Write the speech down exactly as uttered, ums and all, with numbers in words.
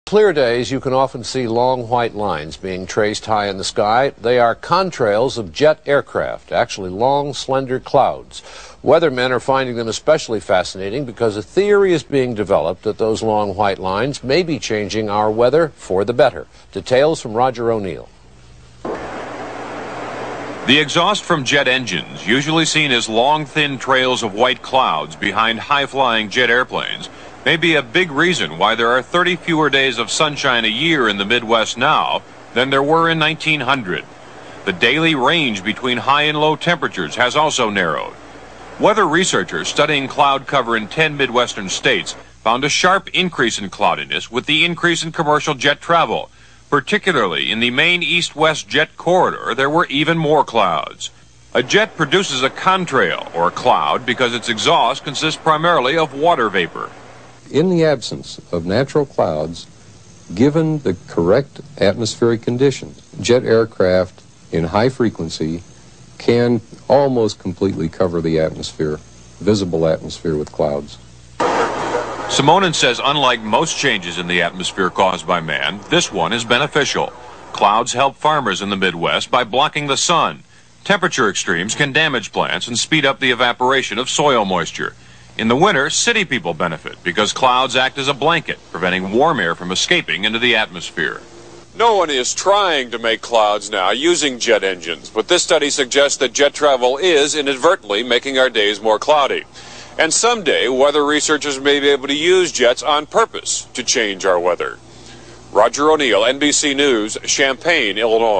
clear days, you can often see long white lines being traced high in the sky. They are contrails of jet aircraft, actually long, slender clouds. Weathermen are finding them especially fascinating because a theory is being developed that those long white lines may be changing our weather for the better. Details from Roger O'Neill. The exhaust from jet engines, usually seen as long, thin trails of white clouds behind high-flying jet airplanes, may be a big reason why there are thirty fewer days of sunshine a year in the Midwest now than there were in nineteen hundred. The daily range between high and low temperatures has also narrowed. Weather researchers studying cloud cover in ten Midwestern states found a sharp increase in cloudiness with the increase in commercial jet travel. Particularly in the main east-west jet corridor, there were even more clouds. A jet produces a contrail, or cloud, because its exhaust consists primarily of water vapor. In the absence of natural clouds, given the correct atmospheric conditions, jet aircraft in high frequency can almost completely cover the atmosphere, visible atmosphere, with clouds. Simonin says unlike most changes in the atmosphere caused by man, this one is beneficial. Clouds help farmers in the Midwest by blocking the sun. Temperature extremes can damage plants and speed up the evaporation of soil moisture. In the winter, city people benefit because clouds act as a blanket, preventing warm air from escaping into the atmosphere. No one is trying to make clouds now using jet engines, but this study suggests that jet travel is inadvertently making our days more cloudy. And someday, weather researchers may be able to use jets on purpose to change our weather. Roger O'Neill, N B C News, Champaign, Illinois.